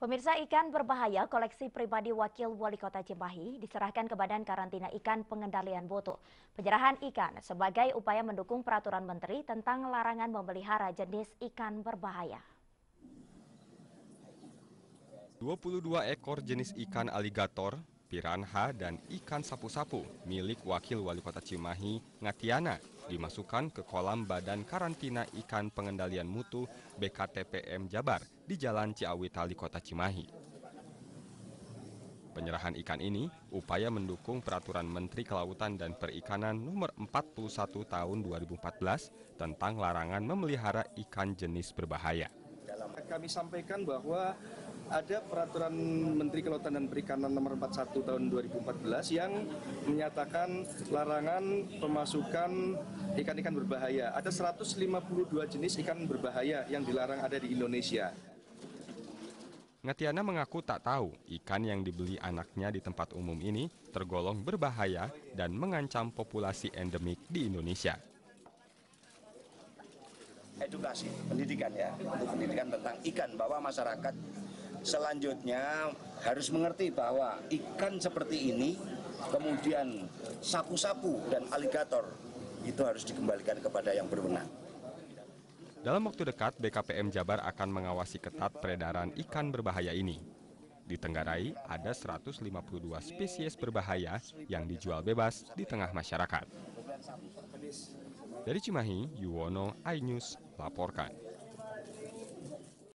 Pemirsa, ikan berbahaya koleksi pribadi Wakil Wali Kota Cimahi diserahkan ke Badan Karantina Ikan Pengendalian Mutu. Penyerahan ikan sebagai upaya mendukung peraturan Menteri tentang larangan memelihara jenis ikan berbahaya. 22 ekor jenis ikan aligator, piranha, dan ikan sapu-sapu milik Wakil Wali Kota Cimahi, Ngatiana, dimasukkan ke kolam Badan Karantina Ikan Pengendalian Mutu BKTPM Jabar di Jalan Ciawitali, Kota Cimahi. Penyerahan ikan ini upaya mendukung peraturan Menteri Kelautan dan Perikanan nomor 41 tahun 2014 tentang larangan memelihara ikan jenis berbahaya. Kami sampaikan bahwa ada peraturan Menteri Kelautan dan Perikanan nomor 41 tahun 2014 yang menyatakan larangan pemasukan ikan-ikan berbahaya. Ada 152 jenis ikan berbahaya yang dilarang ada di Indonesia. Ngatiana mengaku tak tahu ikan yang dibeli anaknya di tempat umum ini tergolong berbahaya dan mengancam populasi endemik di Indonesia. Edukasi, pendidikan ya, untuk pendidikan tentang ikan, bahwa masyarakat selanjutnya harus mengerti bahwa ikan seperti ini, kemudian sapu-sapu dan aligator, itu harus dikembalikan kepada yang berwenang. Dalam waktu dekat, BKPM Jabar akan mengawasi ketat peredaran ikan berbahaya ini. Di Tenggarai, ada 152 spesies berbahaya yang dijual bebas di tengah masyarakat. Dari Cimahi, Yuwono, iNews, laporkan.